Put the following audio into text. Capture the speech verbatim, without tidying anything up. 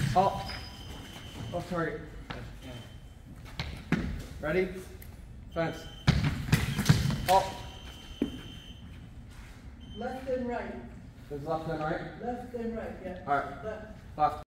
Oh. Off target. Ready? Fence. Oh. Left and right. There's left and right? Left and right, yeah. Alright. Left. Left.